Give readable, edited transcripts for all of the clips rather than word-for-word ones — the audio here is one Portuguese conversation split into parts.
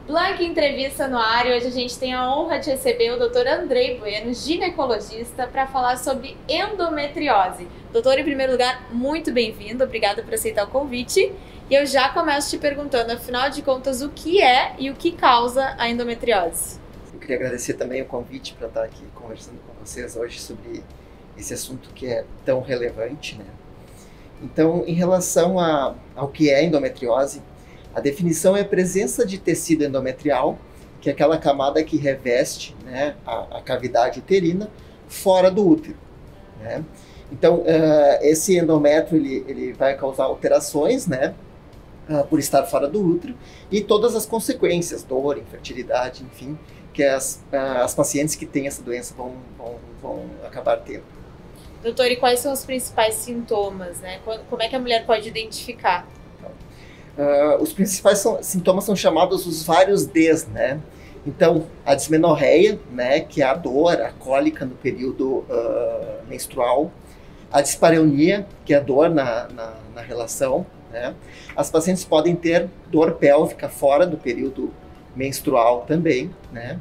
Blank Entrevista no ar, e hoje a gente tem a honra de receber o Dr. Andrei Bueno, ginecologista, para falar sobre endometriose. Doutor, em primeiro lugar, muito bem-vindo, obrigada por aceitar o convite. E eu já começo te perguntando, afinal de contas, o que é e o que causa a endometriose? Eu queria agradecer também o convite para estar aqui conversando com vocês hoje sobre esse assunto que é tão relevante, né? Então, em relação ao que é endometriose, a definição é a presença de tecido endometrial, que é aquela camada que reveste, né, a cavidade uterina fora do útero, né? Então, esse endométrio ele vai causar alterações, né, por estar fora do útero, e todas as consequências, dor, infertilidade, enfim, que as pacientes que têm essa doença vão acabar tendo. Doutor, e quais são os principais sintomas, né? Como é que a mulher pode identificar? Os principais sintomas são chamados os vários Ds, né? Então, a dismenorreia, né, que é a dor, a cólica no período menstrual, a dispareunia, que é a dor na relação, né? As pacientes podem ter dor pélvica fora do período menstrual também, né?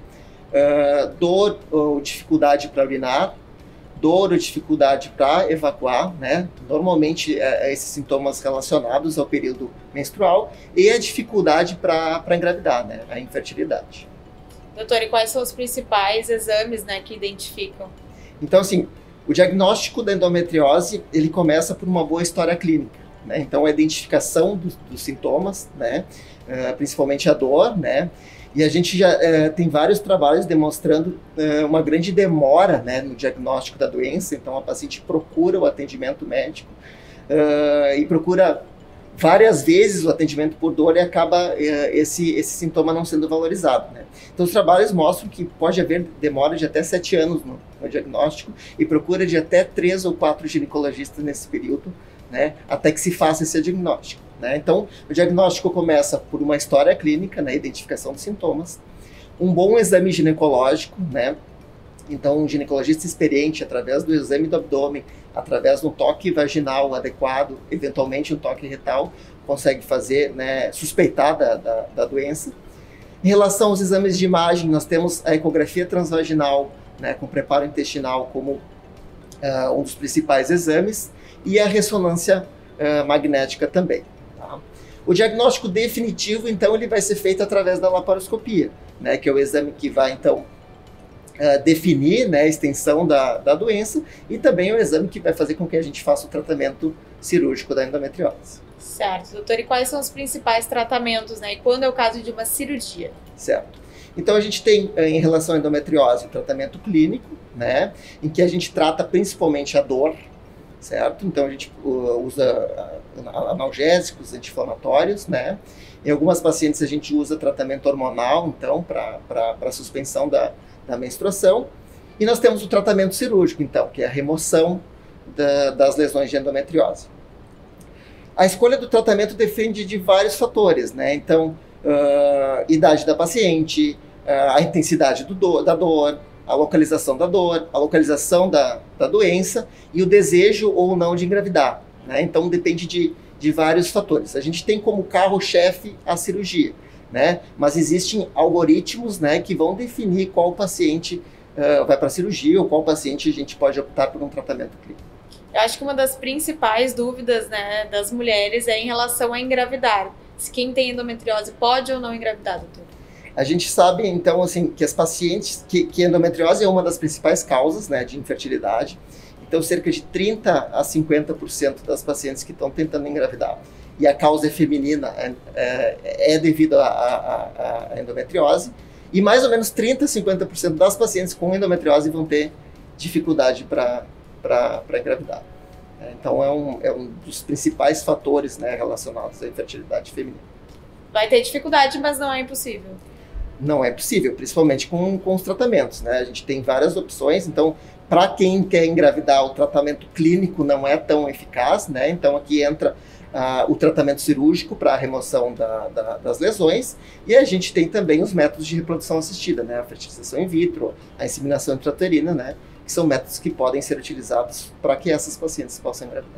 Dor ou dificuldade para urinar, dor ou dificuldade para evacuar, né? Normalmente esses sintomas relacionados ao período menstrual, e a dificuldade para engravidar, né? A infertilidade. Doutor, e quais são os principais exames, né, que identificam? Então, assim, o diagnóstico da endometriose, ele começa por uma boa história clínica, né? Então, a identificação dos sintomas, né? Principalmente a dor, né? E a gente já tem vários trabalhos demonstrando uma grande demora, né, no diagnóstico da doença. Então, a paciente procura o atendimento médico e procura várias vezes o atendimento por dor, e acaba esse sintoma não sendo valorizado, né? Então, os trabalhos mostram que pode haver demora de até 7 anos no diagnóstico, e procura de até 3 ou 4 ginecologistas nesse período, né, até que se faça esse diagnóstico, né? Então, o diagnóstico começa por uma história clínica, né, identificação dos sintomas, um bom exame ginecológico, né? Então, um ginecologista experiente, através do exame do abdômen, através de um toque vaginal adequado, eventualmente um toque retal, consegue fazer, né, suspeitar da doença. Em relação aos exames de imagem, nós temos a ecografia transvaginal, né, com preparo intestinal como um dos principais exames, e a ressonância magnética também. Tá? O diagnóstico definitivo, então, ele vai ser feito através da laparoscopia, né, que é o exame que vai, então, definir, né, a extensão da doença, e também o exame que vai fazer com que a gente faça o tratamento cirúrgico da endometriose. Certo, doutor, e quais são os principais tratamentos, né, e quando é o caso de uma cirurgia? Certo. Então, a gente tem, em relação à endometriose, o tratamento clínico, né, em que a gente trata principalmente a dor, certo? Então, a gente usa analgésicos, anti-inflamatórios, né? Em algumas pacientes a gente usa tratamento hormonal, então, para suspensão da menstruação. E nós temos o tratamento cirúrgico, então, que é a remoção das lesões de endometriose. A escolha do tratamento depende de vários fatores, né? Então, idade da paciente, a intensidade da dor, a localização da dor, a localização da doença e o desejo ou não de engravidar, né? Então, depende de vários fatores. A gente tem como carro-chefe a cirurgia, né? Mas existem algoritmos, né, que vão definir qual paciente vai para a cirurgia, ou qual paciente a gente pode optar por um tratamento clínico. Eu acho que uma das principais dúvidas, né, das mulheres é em relação a engravidar. Se quem tem endometriose pode ou não engravidar, doutor? A gente sabe, então, assim, que as pacientes, que endometriose é uma das principais causas, né, de infertilidade. Então, cerca de 30 a 50% das pacientes que estão tentando engravidar, e a causa é feminina, é devido à endometriose, e mais ou menos 30 a 50% das pacientes com endometriose vão ter dificuldade para engravidar. Então, é um dos principais fatores, né, relacionados à infertilidade feminina. Vai ter dificuldade, mas não é impossível. Não é possível, principalmente com os tratamentos, né? A gente tem várias opções. Então, para quem quer engravidar, o tratamento clínico não é tão eficaz, né? Então, aqui entra o tratamento cirúrgico para a remoção das lesões, e a gente tem também os métodos de reprodução assistida, né? A fertilização in vitro, a inseminação intrauterina, né? Que são métodos que podem ser utilizados para que essas pacientes possam engravidar.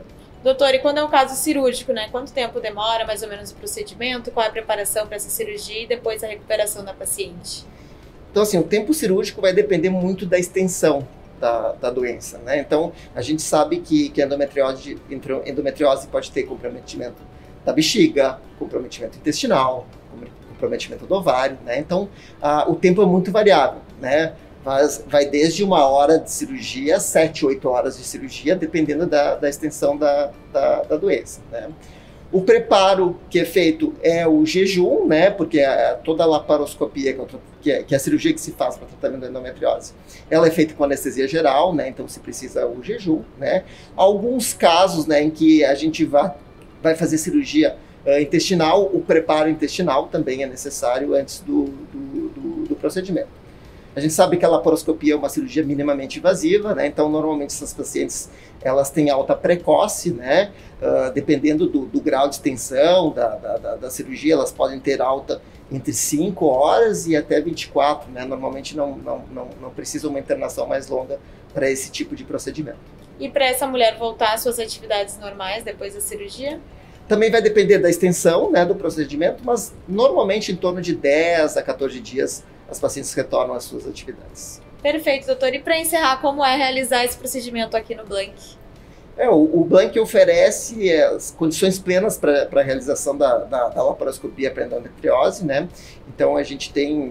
Doutor, e quando é um caso cirúrgico, né? Quanto tempo demora mais ou menos o procedimento? Qual é a preparação para essa cirurgia e depois a recuperação da paciente? Então, assim, o tempo cirúrgico vai depender muito da extensão da doença, né? Então, a gente sabe que a endometriose pode ter comprometimento da bexiga, comprometimento intestinal, comprometimento do ovário, né? Então, o tempo é muito variável, né? Mas vai desde 1 hora de cirurgia, 7, 8 horas de cirurgia, dependendo da extensão da doença, né? O preparo que é feito é o jejum, né? Porque toda a laparoscopia, que é a cirurgia que se faz para tratamento da endometriose, ela é feita com anestesia geral, né? Então se precisa o jejum, né? Alguns casos, né, em que a gente vai fazer cirurgia intestinal, o preparo intestinal também é necessário antes do procedimento. A gente sabe que a laparoscopia é uma cirurgia minimamente invasiva, né? Então normalmente essas pacientes elas têm alta precoce, né? Dependendo do grau de extensão da cirurgia, elas podem ter alta entre 5 horas e até 24, né? Normalmente não precisa uma internação mais longa para esse tipo de procedimento. E para essa mulher voltar às suas atividades normais depois da cirurgia? Também vai depender da extensão, né, do procedimento, mas normalmente em torno de 10 a 14 dias as pacientes retornam às suas atividades. Perfeito, doutor. E para encerrar, como é realizar esse procedimento aqui no Blank? O Blank oferece as condições plenas para a realização da laparoscopia para endometriose, né? Então a gente tem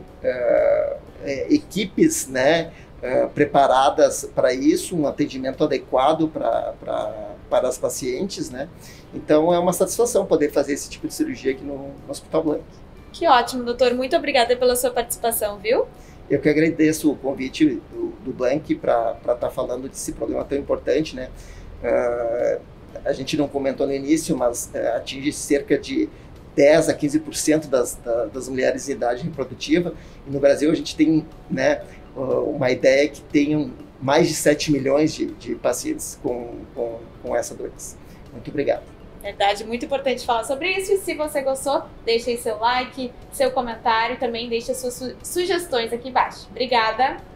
equipes, né, preparadas para isso, um atendimento adequado para as pacientes, né? Então é uma satisfação poder fazer esse tipo de cirurgia aqui no Hospital Blank. Que ótimo, doutor. Muito obrigada pela sua participação, viu? Eu que agradeço o convite do Blank para estar falando desse problema tão importante, né? A gente não comentou no início, mas atinge cerca de 10 a 15% das mulheres em idade reprodutiva. E no Brasil a gente tem, né, uma ideia que tem mais de 7 milhões de pacientes com essa doença. Muito obrigado. Verdade, muito importante falar sobre isso. E se você gostou, deixe aí seu like, seu comentário, também deixe as suas sugestões aqui embaixo. Obrigada!